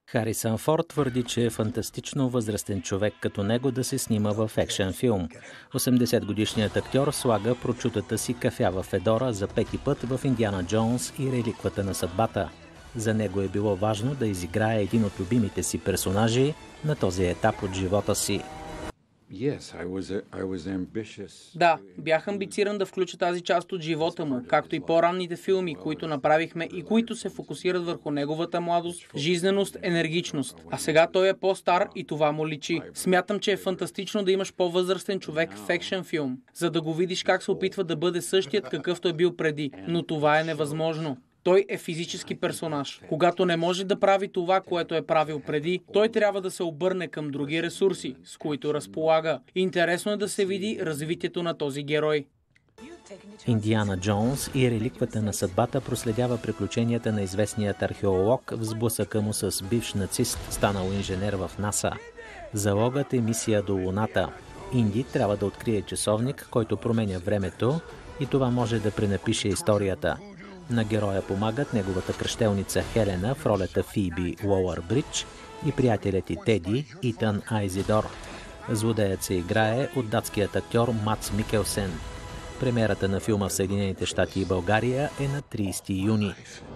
Харисън Форд твърди, че е фантастично възрастен човек като него да се снима в екшен филм. 80-годишният актьор слага прочутата си кафява федора за пети път в Индиана Джонс и реликвата на съдбата. За него е било важно да изиграе един от любимите си персонажи на този етап от живота си. Да, бях амбициран да включа тази част от живота му, както и по-ранните филми, които направихме и които се фокусират върху неговата младост, жизненост, енергичност. А сега той е по-стар и това му личи. Смятам, че е фантастично да имаш по-възрастен човек в екшен филм, за да го видиш как се опитва да бъде същият, какъвто е бил преди. Но това е невъзможно. Той е физически персонаж. Когато не може да прави това, което е правил преди, той трябва да се обърне към други ресурси, с които разполага. Интересно е да се види развитието на този герой. Индиана Джонс и реликвата на съдбата проследява приключенията на известният археолог в сблъсъка му с бивш нацист, станал инженер в НАСА. Залогът е мисия до Луната. Инди трябва да открие часовник, който променя времето, и това може да пренапише историята. На героя помагат неговата кръщелница Хелена в ролята Фиби Уолър-Бридж и приятелят и Теди Итан Айзидор. Злодеят се играе от датският актьор Мац Микелсен. Премиерата на филма в Съединените щати и България е на 30 юни.